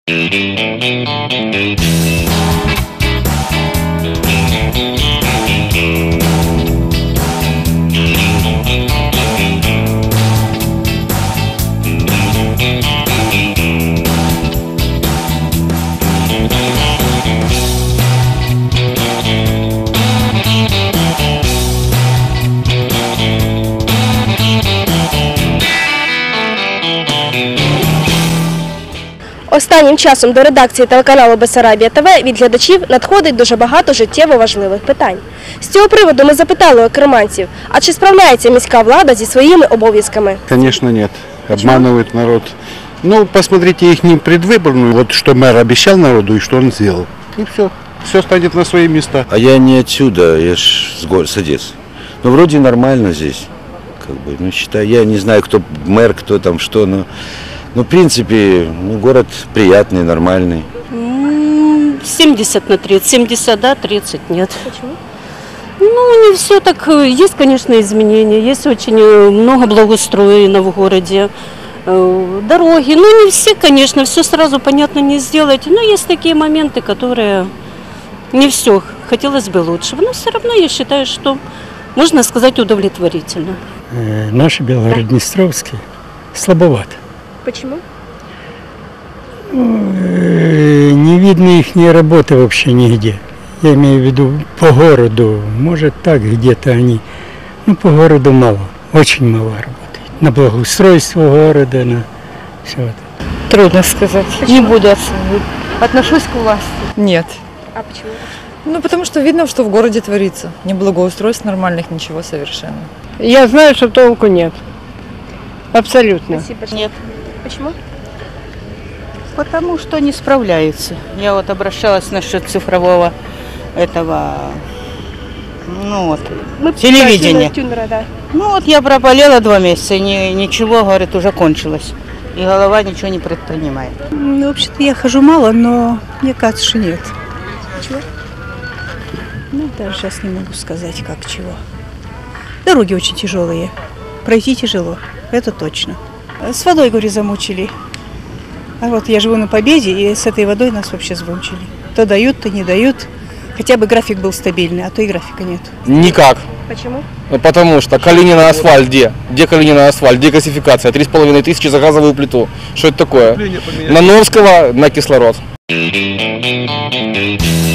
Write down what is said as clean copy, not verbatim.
Останнім часом до редакції телеканалу Бессарабія ТВ від глядачів надходить дуже багато життєво важливих питань. З цього приводу ми запитали у керманців, а чи справляється міська влада зі своїми обов'язками? Конечно, нет. Обманывает народ. Ну, посмотрите их предвыборную, вот что мэр обещал народу и что он сделал. И все. Все станет на свои места. А я не отсюда, я ж с Одессы. Но вроде нормально здесь. Как бы, ну, считаю, я не знаю, кто мэр, кто там что, но в принципе, город приятный, нормальный. 70/30. 70 да, 30 нет. Почему? Ну, не все так. Есть, конечно, изменения. Есть очень много благоустроено в городе. Дороги. Ну, не все, конечно, все сразу, понятно, не сделать. Но есть такие моменты, которые не все. Хотелось бы лучше. Но все равно я считаю, что, можно сказать, удовлетворительно. Наши Белгород-Днестровские слабовато. Почему? Не видно их работы вообще нигде. Я имею в виду по городу. Может так где-то они. Ну, по городу мало. Очень мало работает. На благоустройство города, на все это. Трудно сказать. Почему? Не буду оценивать. Отношусь к власти. Нет. А почему? Ну, потому что видно, что в городе творится. Ни благоустройств нормальных, ничего совершенно. Я знаю, что толку нет. Абсолютно. Спасибо. Нет. Почему? Потому что не справляются. Я вот обращалась насчет цифрового этого, ну вот, телевидения. Тюнера, да. Ну вот я проболела 2 месяца, и ничего, говорит, уже кончилось. И голова ничего не предпринимает. Ну, вообще-то я хожу мало, но мне кажется, что нет. Почему? Ну, даже сейчас не могу сказать, как чего. Дороги очень тяжелые. Пройти тяжело, это точно. С водой, говорю, замучили. А вот я живу на Победе, и с этой водой нас вообще замучили. То дают, то не дают. Хотя бы график был стабильный, а то и графика нет. Никак. Почему? Потому что Калинина асфальт где? Где Калинина асфальт? Где газификация? 3500 за газовую плиту. Что это такое? На Новского на кислород.